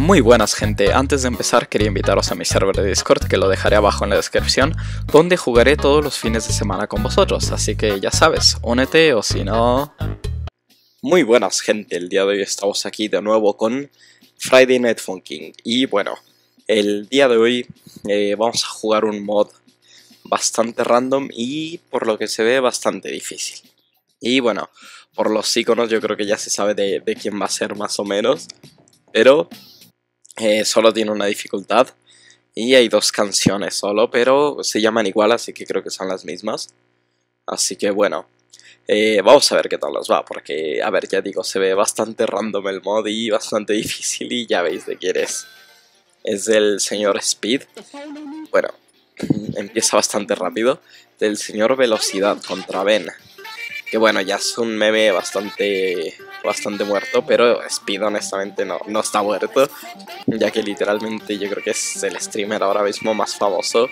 Muy buenas gente, antes de empezar quería invitaros a mi server de Discord que lo dejaré abajo en la descripción, donde jugaré todos los fines de semana con vosotros, así que ya sabes, únete o si no... Muy buenas gente, el día de hoy estamos aquí de nuevo con Friday Night Funkin' y bueno, el día de hoy vamos a jugar un mod bastante random y por lo que se ve bastante difícil. Y bueno, por los iconos yo creo que ya se sabe de quién va a ser más o menos, pero... solo tiene una dificultad y hay dos canciones solo, pero se llaman igual, así que creo que son las mismas. Así que bueno, vamos a ver qué tal nos va, porque, a ver, ya digo, se ve bastante random el mod y bastante difícil y ya veis de quién es. Es del señor Speed. Bueno, empieza bastante rápido. Del señor Velocidad contra Ben. Que bueno, ya es un meme bastante muerto, pero Speed honestamente no está muerto, ya que literalmente yo creo que es el streamer ahora mismo más famoso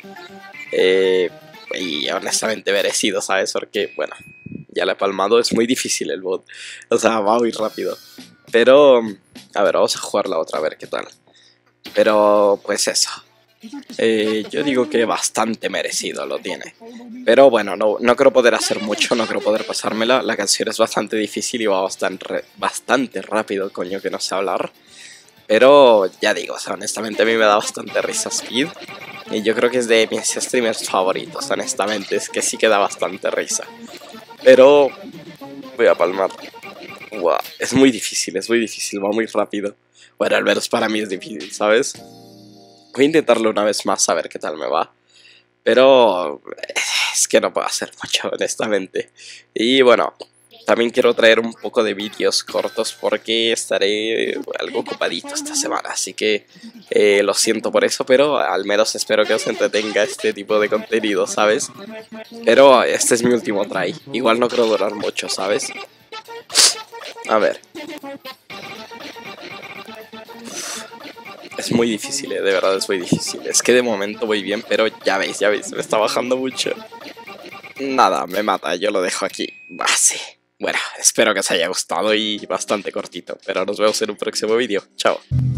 y honestamente merecido, ¿sabes? Porque bueno, ya le he palmado, es muy difícil el bot, o sea, va muy rápido, pero a ver, vamos a jugarla otra, a ver qué tal, pero pues eso. Yo digo que bastante merecido lo tiene. Pero bueno, no creo poder hacer mucho, no creo poder pasármela. La canción es bastante difícil y va bastante rápido, coño, que no sé hablar. Pero ya digo, o sea, honestamente a mí me da bastante risa Speed. Y yo creo que es de mis streamers favoritos, honestamente. Es que sí que da bastante risa. Pero voy a palmar. Wow, es muy difícil, va muy rápido. Bueno, al menos para mí es difícil, ¿sabes? Voy a intentarlo una vez más a ver qué tal me va. Pero es que no puedo hacer mucho, honestamente. Y bueno, también quiero traer un poco de vídeos cortos porque estaré algo ocupadito esta semana. Así que lo siento por eso, pero al menos espero que os entretenga este tipo de contenido, ¿sabes? Pero este es mi último try. Igual no creo durar mucho, ¿sabes? A ver. Es muy difícil, de verdad es muy difícil. Es que de momento voy bien, pero ya veis, me está bajando mucho. Nada, me mata, yo lo dejo aquí. Sí. Bueno, espero que os haya gustado y bastante cortito. Pero nos vemos en un próximo vídeo. Chao.